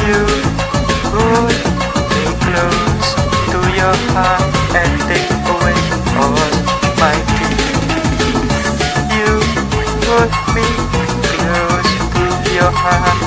You put me close to your heart and take away all my fear. You put me close to your heart